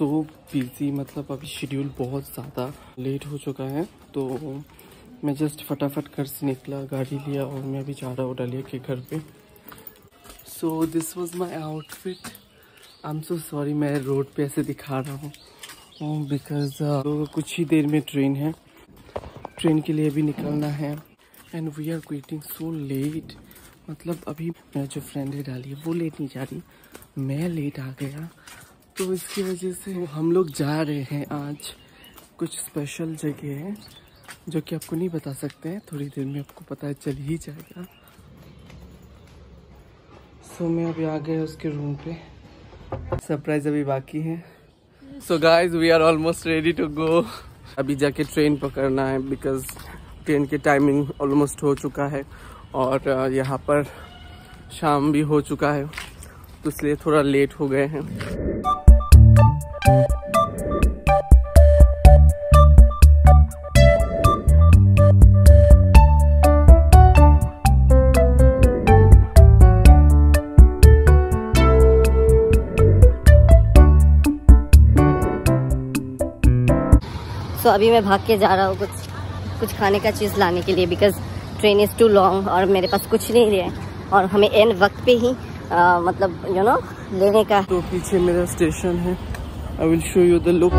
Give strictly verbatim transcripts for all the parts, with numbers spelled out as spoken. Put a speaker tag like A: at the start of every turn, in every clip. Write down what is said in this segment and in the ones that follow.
A: So busy, मतलब अभी schedule बहुत ज़्यादा लेट हो चुका है, तो मैं जस्ट फटाफट घर से निकला, गाड़ी लिया और मैं अभी जा रहा हूँ डालिया के घर पे। So this was my outfit. I am so sorry मैं रोड पे ऐसे दिखा रहा हूँ बिकॉज uh, कुछ ही देर में ट्रेन है, ट्रेन के लिए भी निकलना है and we are waiting so late. मतलब अभी मेरा जो फ्रेंड है डालिया वो लेट नहीं जा रही, मैं लेट आ गया, तो इसकी वजह से हम लोग जा रहे हैं आज कुछ स्पेशल जगह है जो कि आपको नहीं बता सकते हैं, थोड़ी देर में आपको पता चल ही जाएगा। सो so, मैं अभी आ गया उसके रूम पे, सरप्राइज अभी बाकी है। So guys we are almost ready to go. अभी जाके ट्रेन पकड़ना है बिकॉज ट्रेन की टाइमिंग ऑलमोस्ट हो चुका है और यहाँ पर शाम भी हो चुका है, तो इसलिए थोड़ा लेट हो गए हैं।
B: तो so, अभी मैं भाग के जा रहा हूँ कुछ कुछ खाने का चीज़ लाने के लिए because train is too long और मेरे पास कुछ नहीं है और हमें एंड वक्त पे ही आ, मतलब यू you नो know, लेने का।
A: तो पीछे मेरा स्टेशन है, I will show you the look.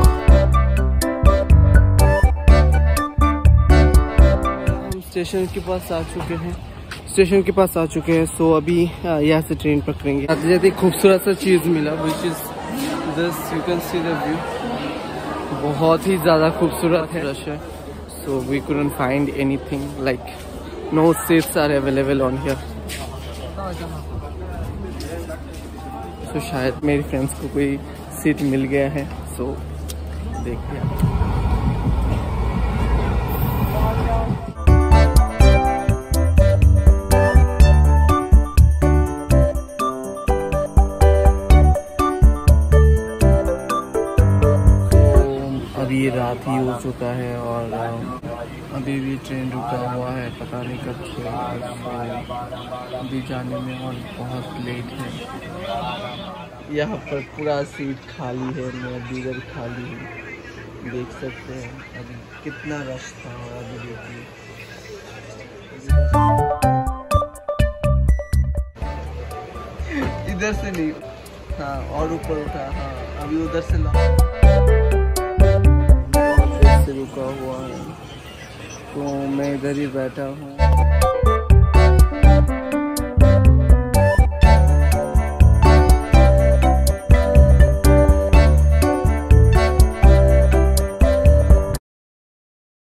A: हम स्टेशन के पास आ चुके हैं, स्टेशन के पास आ चुके हैं। सो अभी यहाँ से ट्रेन पकड़ेंगे। आते जाते खूबसूरत सा चीज़ मिला which is this, you can see the view, बहुत ही ज़्यादा खूबसूरत है। So we couldn't find anything, like no seats are available on here. सो शायद मेरी फ्रेंड्स को कोई सीट मिल गया है, सो देखते हैं। अभी रात ही हो चुका है और अभी भी ट्रेन रुका हुआ है, पता नहीं कब से, अभी जाने में और बहुत लेट है। यहाँ पर पूरा सीट खाली है, मैं अभी इधर खाली हूँ, देख सकते हैं अभी कितना रश था। और अभी देखिए इधर से नहीं, हाँ और ऊपर उठा, हाँ अभी उधर से रुका हुआ है, तो मैं इधर ही बैठा हूँ।